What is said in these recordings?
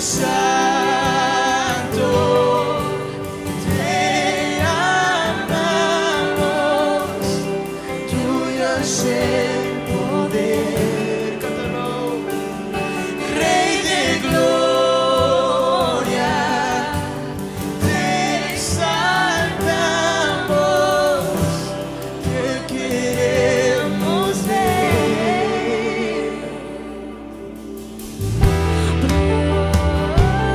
Santo, te amamos, tuyo es el poder, cántalo. Rey de gloria, te exaltamos, te queremos ver.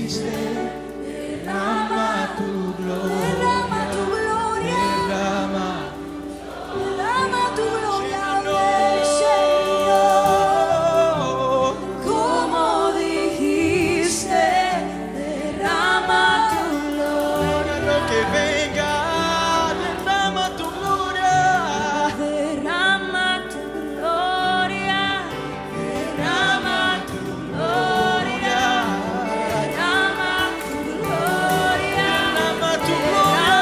dijiste, derrama tu gloria, derrama tu gloria, derrama. derrama tu gloria, ven, Señor. Como dijiste, derrama tu gloria, Lo que venga, derrama tu gloria, derrama tu gloria, derrama tu gloria, derrama tu gloria, derrama tu gloria.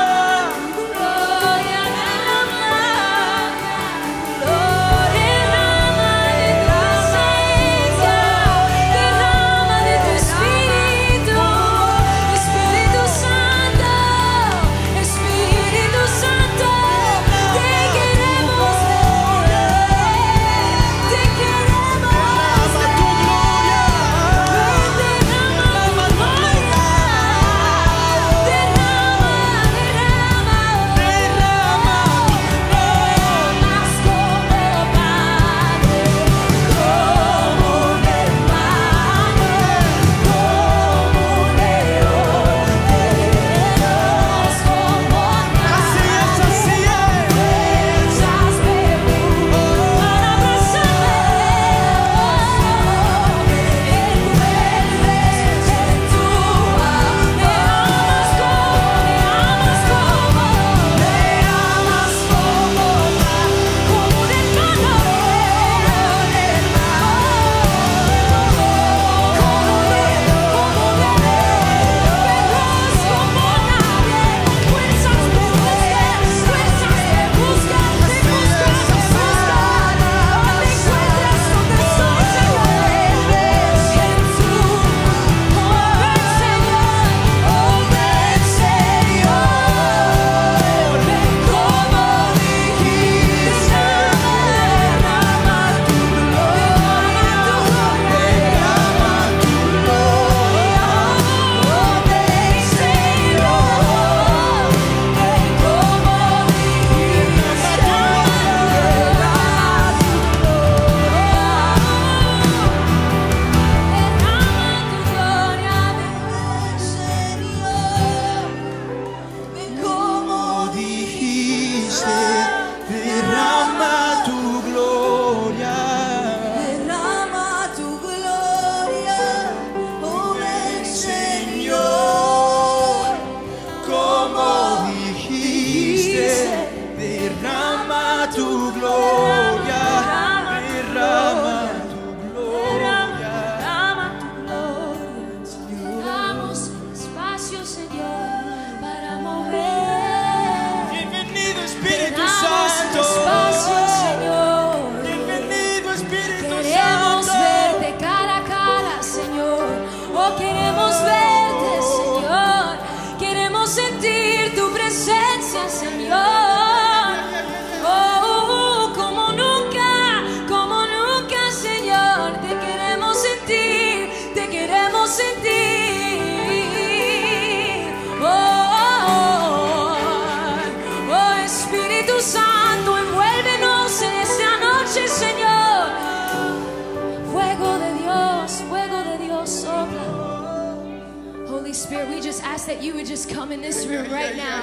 Spirit, we just ask that you would just come in this room right now.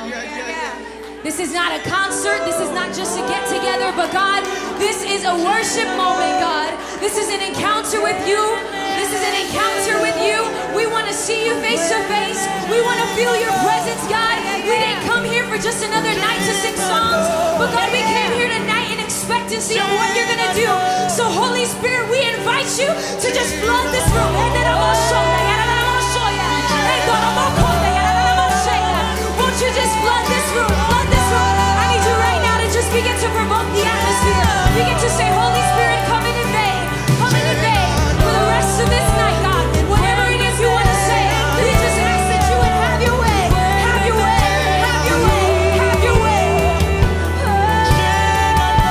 This is not a concert. This is not just a get-together. But God, this is a worship moment, God. This is an encounter with you. This is an encounter with you. We want to see you face to face. We want to feel your presence, God. We didn't come here for just another night to sing songs. But God, we came here tonight in expectancy of what you're going to do. So Holy Spirit, we invite you to just flood this room. Won't you just flood this room? Flood this room. I need you right now to just begin to provoke the atmosphere. Begin to say, Holy Spirit, come in and invade. Come in and invade for the rest of this night, God. Whatever it is you want to say, we just ask that you would have your way. Have your way. Have your way. Have your way.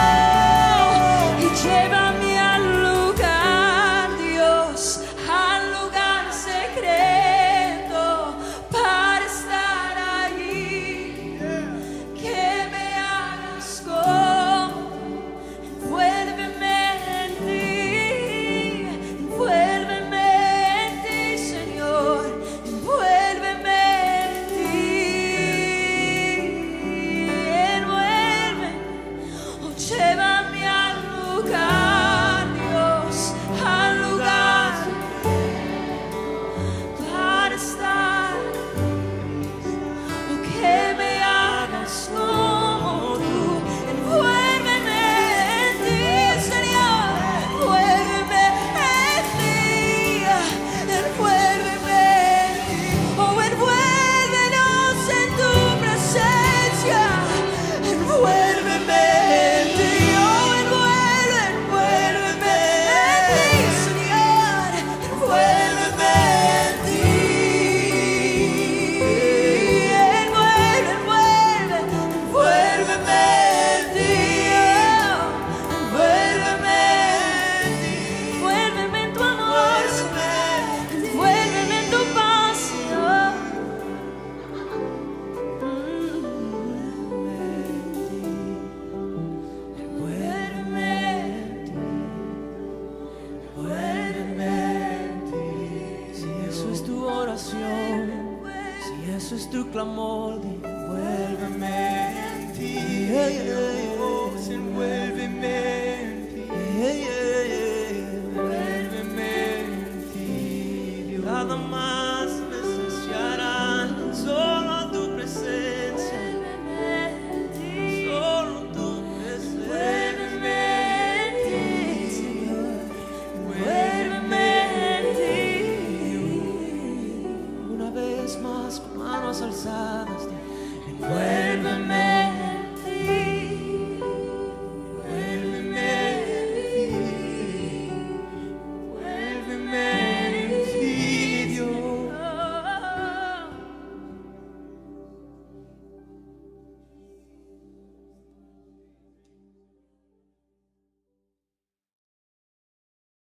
Oh, y llévame al lugar, Dios, al Ese es tu clamor, envuélveme en ti. Dios, envuélveme en ti. Envuélveme en ti, Dios. Nada más.